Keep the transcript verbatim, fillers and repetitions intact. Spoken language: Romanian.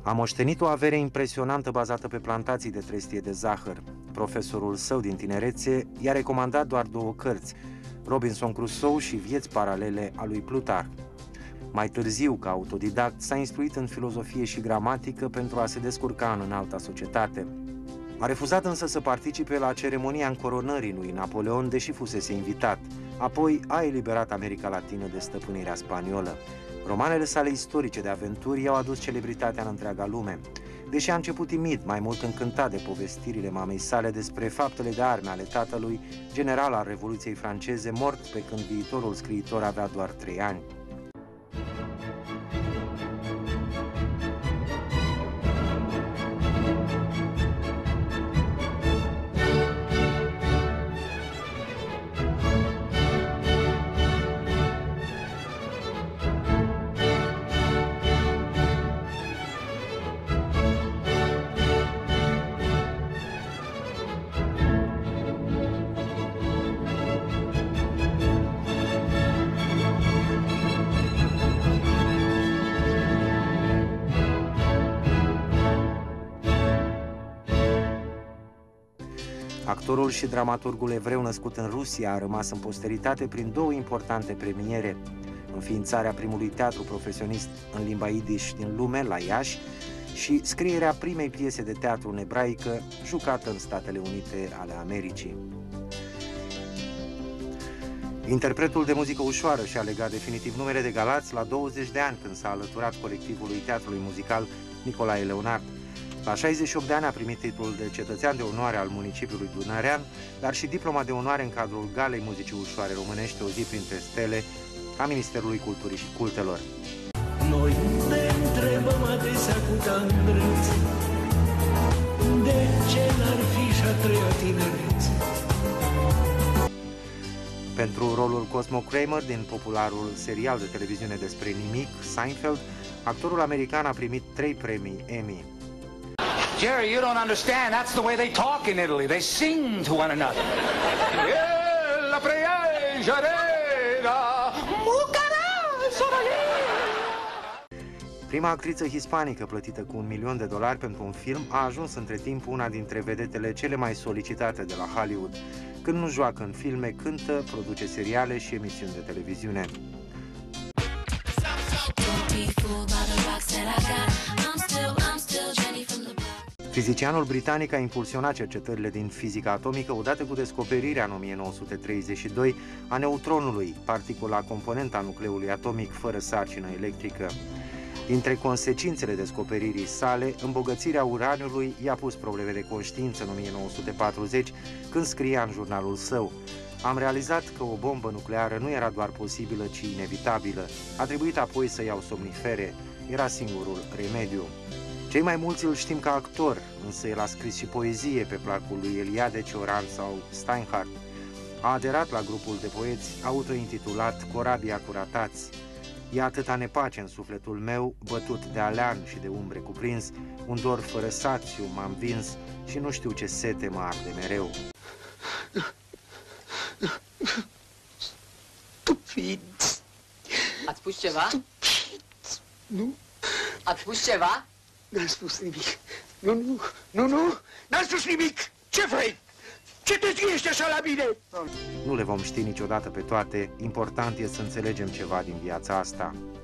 A moștenit o avere impresionantă bazată pe plantații de trestie de zahăr. Profesorul său din tinerețe i-a recomandat doar două cărți, Robinson Crusoe și Vieți paralele a lui Plutarh. Mai târziu, ca autodidact, s-a instruit în filozofie și gramatică pentru a se descurca în înalta societate. A refuzat însă să participe la ceremonia încoronării lui Napoleon, deși fusese invitat. Apoi a eliberat America Latină de stăpânirea spaniolă. Romanele sale istorice de aventuri i-au adus celebritatea în întreaga lume. Deși a început timid, mai mult încântat de povestirile mamei sale despre faptele de arme ale tatălui, general al Revoluției franceze, mort pe când viitorul scriitor avea doar trei ani. Actorul și dramaturgul evreu născut în Rusia a rămas în posteritate prin două importante premiere: înființarea primului teatru profesionist în limba Yiddish din lume, la Iași, și scrierea primei piese de teatru în ebraică, jucată în Statele Unite ale Americii. Interpretul de muzică ușoară și-a legat definitiv numele de Galați la douăzeci de ani, când s-a alăturat colectivului teatrului muzical Nicolae Leonard. La șaizeci și opt de ani a primit titlul de cetățean de onoare al municipiului Dunărean, dar și diploma de onoare în cadrul Galei Muzicii Ușoare Românești, o zi printre stele, a Ministerului Culturii și Cultelor. Noi ne întrebăm adesea cu tandrețe, de ce n-ar fi și-a treia tinerețe? Pentru rolul Cosmo Kramer din popularul serial de televiziune despre nimic, Seinfeld, actorul american a primit trei premii Emmy. Jerry, you don't understand. That's the way they talk in Italy. They sing to one another. La Prima actriță hispanică plătită cu un milion de dolari pentru un film a ajuns între timp una dintre vedetele cele mai solicitate de la Hollywood. Când nu joacă în filme, cântă, produce seriale și emisiuni de televiziune. Fizicianul britanic a impulsionat cercetările din fizica atomică odată cu descoperirea în o mie nouă sute treizeci și doi a neutronului, particula componentă a nucleului atomic fără sarcină electrică. Dintre consecințele descoperirii sale, îmbogățirea uraniului i-a pus probleme de conștiință în o mie nouă sute patruzeci, când scria în jurnalul său: "Am realizat că o bombă nucleară nu era doar posibilă, ci inevitabilă. A trebuit apoi să iau somnifere. Era singurul remediu." Cei mai mulți îl știm ca actor, însă el a scris și poezie pe placul lui Eliade, Cioran sau Steinhardt. A aderat la grupul de poeți autointitulat Corabia Curatați. E atâta nepace în sufletul meu, bătut de alean și de umbre cuprins, un dor fără sațiu m-a învins și nu știu ce sete mă arde mereu. Stupiți! Ați spus ceva? Stupiți! Nu? Ați spus ceva? N-am spus nimic. Nu, nu, nu, nu! N-am spus nimic! Ce vrei? Ce te ești așa la mine? Nu le vom ști niciodată pe toate, important e să înțelegem ceva din viața asta.